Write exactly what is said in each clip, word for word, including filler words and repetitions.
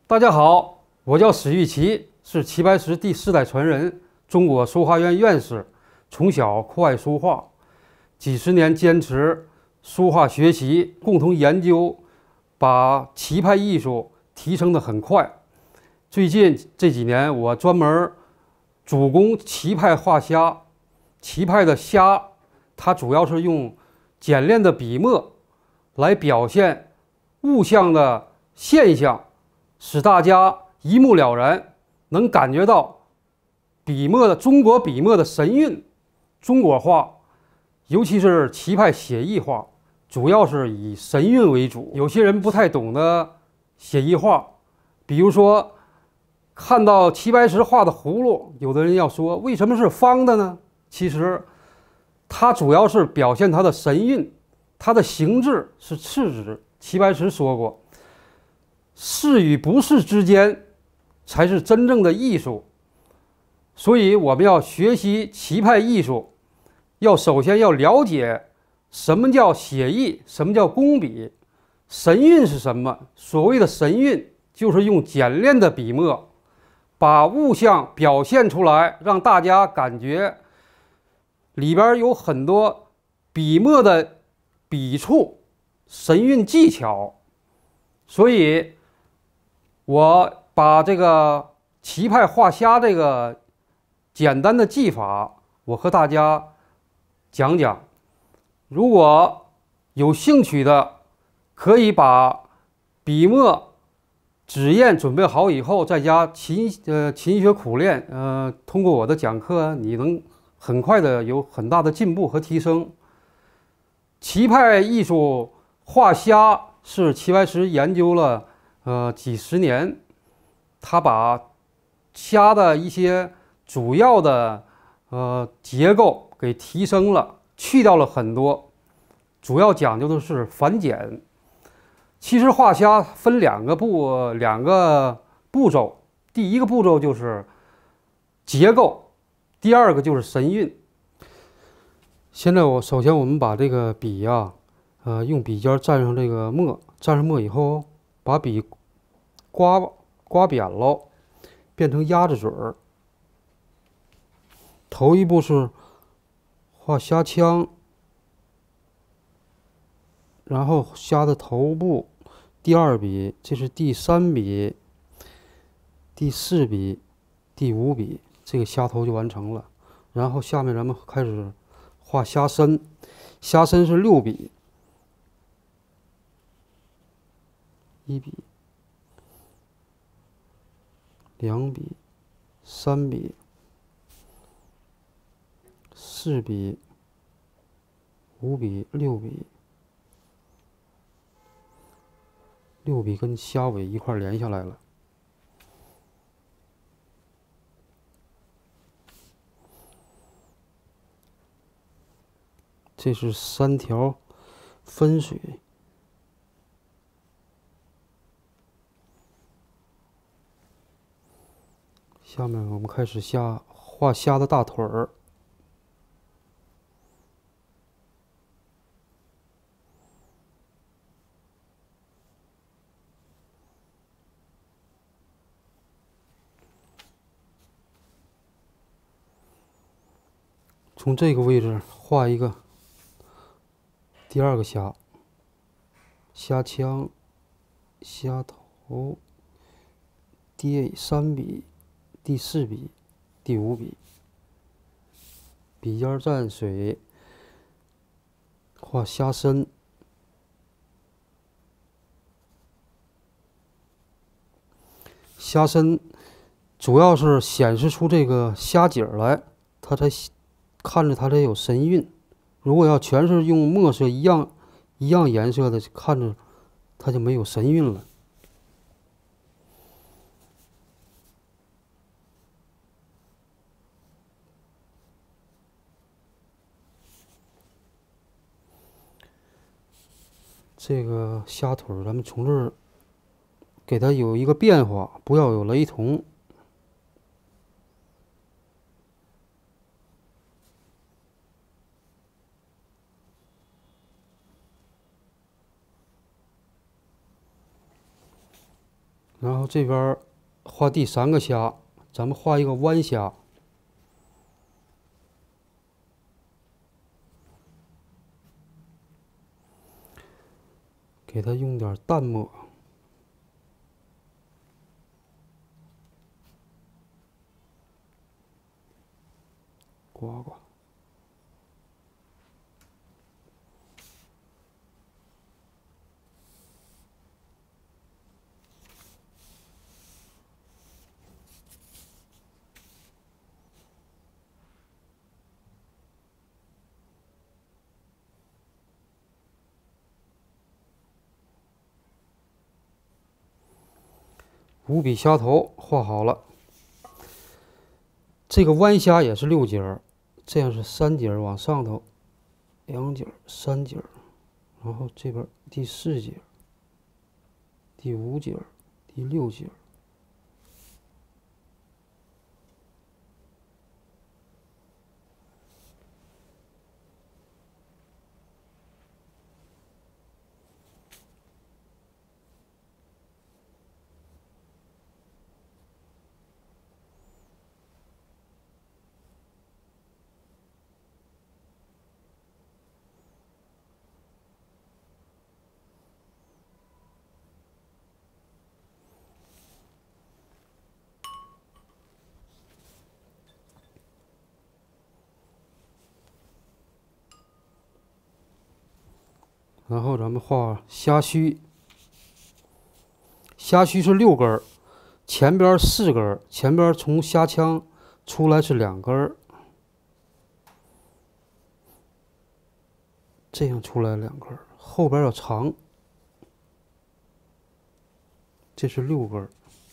大家好，我叫史玉奇，是齐白石第四代传人，中国书画院院士。从小酷爱书画，几十年坚持书画学习，共同研究，把齐派艺术提升得很快。最近这几年，我专门主攻齐派画虾。齐派的虾，它主要是用简练的笔墨来表现物象的现象，使大家一目了然，能感觉到笔墨的中国笔墨的神韵。中国画，尤其是齐派写意画，主要是以神韵为主。有些人不太懂得写意画，比如说看到齐白石画的葫芦，有的人要说为什么是方的呢？其实它主要是表现它的神韵，它的形制是次之。齐白石说过，是与不是之间才是真正的艺术。所以我们要学习齐派艺术，要首先要了解什么叫写意，什么叫工笔，神韵是什么？所谓的神韵，就是用简练的笔墨把物象表现出来，让大家感觉里边有很多笔墨的笔触、神韵技巧。所以我把这个齐派画虾这个简单的技法，我和大家讲讲。如果有兴趣的，可以把笔墨、纸砚准备好以后，在家勤呃勤学苦练。呃，通过我的讲课，你能很快的有很大的进步和提升。齐派艺术画虾是齐白石研究了呃几十年，他把虾的一些主要的呃结构给提升了，去掉了很多，主要讲究的是繁简。其实画虾分两个步两个步骤，第一个步骤就是结构，第二个就是神韵。现在我首先我们把这个笔呀、啊，呃，用笔尖蘸上这个墨，蘸上墨以后，把笔刮刮扁了，变成鸭子嘴儿。头一步是画虾腔，然后虾的头部，第二笔，这是第三笔，第四笔，第五笔，这个虾头就完成了。然后下面咱们开始画虾身，虾身是六笔，一笔、两笔、三笔、四笔、五笔、六笔，六笔跟虾尾一块连下来了。这是三条分水，下面我们开始下画虾的大腿儿。从这个位置画一个第二个虾，虾腔、虾头，第三笔、第四笔、第五笔，笔尖蘸水，画虾身。虾身主要是显示出这个虾脊儿来，它才看着它才有神韵。如果要全是用墨色一样一样颜色的，看着它就没有神韵了。这个虾腿儿，咱们从这儿给它有一个变化，不要有雷同。 然后这边画第三个虾，咱们画一个弯虾，给它用点淡墨，刮刮。五笔虾头画好了，这个弯虾也是六节儿，这样是三节儿往上头，两节儿、三节儿，然后这边第四节、第五节、第六节。然后咱们画虾须，虾须是六根儿，前边四根儿，前边从虾腔出来是两根儿，这样出来两根儿，后边要长，这是六根儿。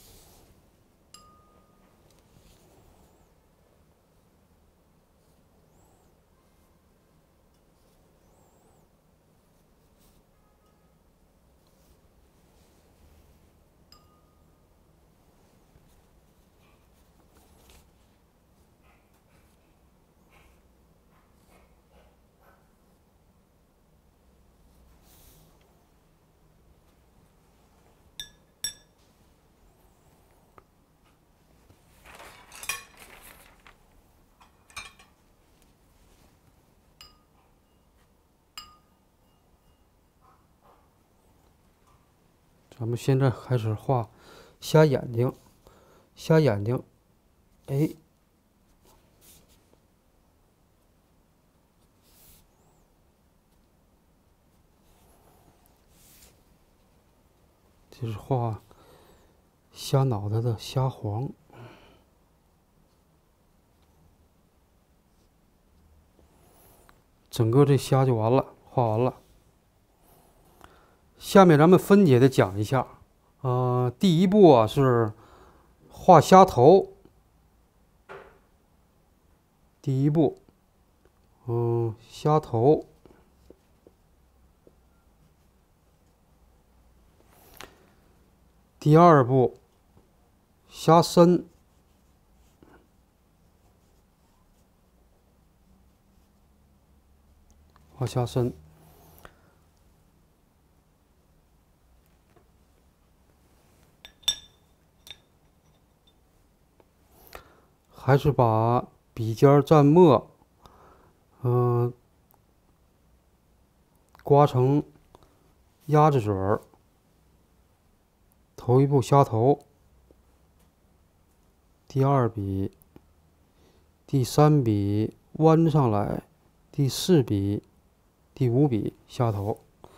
咱们现在开始画虾眼睛，虾眼睛，哎，这是画虾脑袋的虾黄。整个这虾就完了，画完了。下面咱们分解的讲一下，呃，第一步啊是画虾头，第一步，嗯，虾头，第二步，虾身，画虾身。还是把笔尖蘸墨，嗯、呃，刮成鸭子嘴儿。头一步虾头，第二笔，第三笔弯上来，第四笔，第五笔虾头。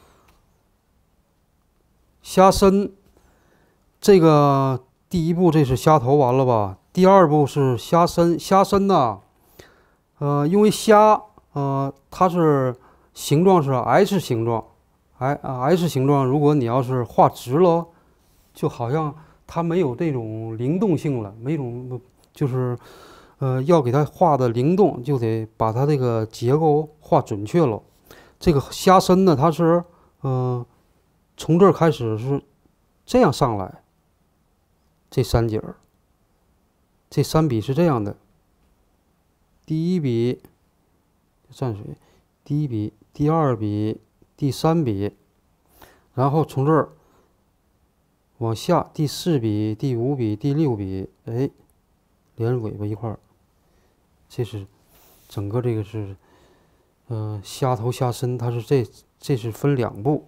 虾身，这个第一步这是虾头完了吧？第二步是虾身，虾身呢，呃，因为虾，呃，它是形状是 H 形状，I H 形状，如果你要是画直了，就好像它没有这种灵动性了，没种就是，呃，要给它画的灵动，就得把它这个结构画准确了。这个虾身呢，它是，嗯、呃，从这儿开始是这样上来，这三节儿。这三笔是这样的，第一笔蘸水，第一笔、第二笔、第三笔，然后从这儿往下第四笔、第五笔、第六笔，哎，连着尾巴一块儿，这是整个这个是，呃，虾头虾身，它是这这是分两步。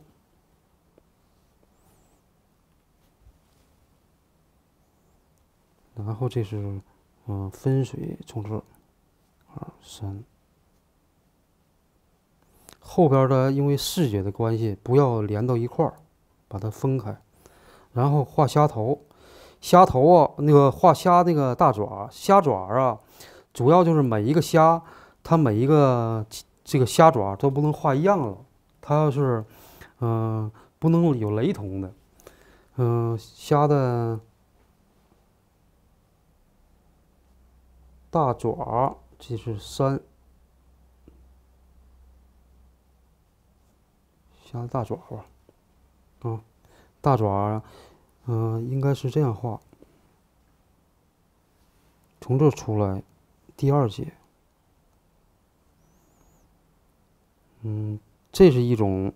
然后这是，嗯、呃，分水从这儿，二三，后边的因为视觉的关系，不要连到一块儿，把它分开。然后画虾头，虾头啊，那个画虾那个大爪，虾爪啊，主要就是每一个虾，它每一个这个虾爪都不能画一样了，它要是，嗯、呃，不能有雷同的，嗯、呃，虾的。大爪，这是三，虾大爪吧，啊，大爪，嗯、呃，应该是这样画，从这出来，第二节，嗯，这是一种，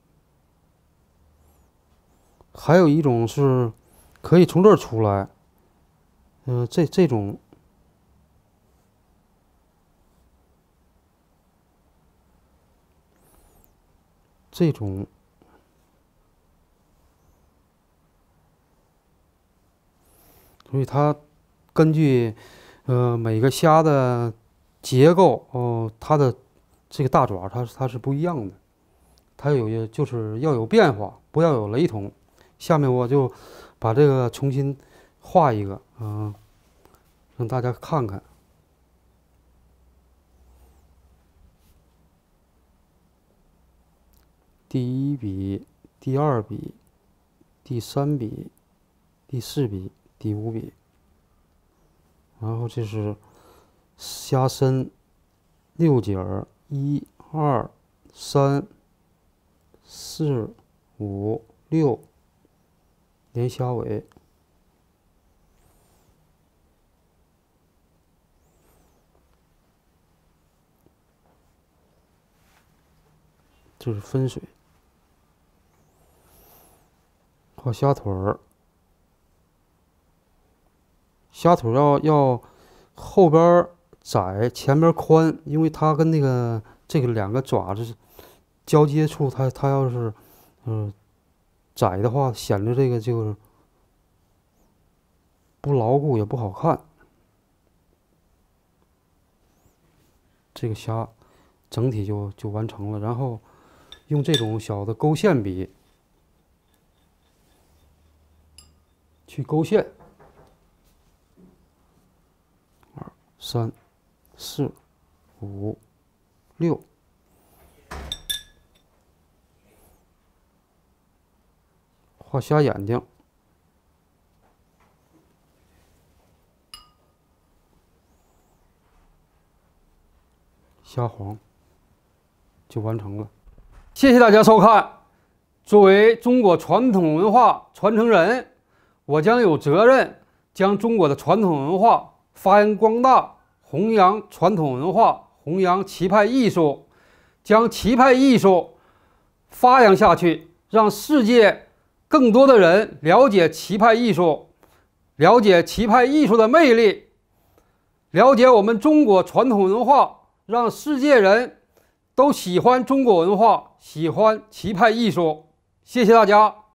还有一种是，可以从这儿出来，嗯、呃，这这种。这种，所以它根据呃每个虾的结构哦、呃，它的这个大爪它它是不一样的，它有就是要有变化，不要有雷同。下面我就把这个重新画一个啊、呃，让大家看看。第一笔、第二笔、第三笔、第四笔、第五笔，然后这是虾身六节儿，一、二、三、四、五、六，连虾尾，这是分水。画虾腿儿，虾腿要要后边窄，前边宽，因为它跟那个这个两个爪子交接处，它它要是嗯、呃、窄的话，显得这个就是不牢固，也不好看。这个虾整体就就完成了，然后用这种小的勾线笔。去勾线，二、三、四、五、六，画虾眼睛，虾黄，就完成了。谢谢大家收看。作为中国传统文化传承人，我将有责任将中国的传统文化发扬光大，弘扬传统文化，弘扬棋派艺术，将棋派艺术发扬下去，让世界更多的人了解棋派艺术，了解棋派艺术的魅力，了解我们中国传统文化，让世界人都喜欢中国文化，喜欢棋派艺术。谢谢大家。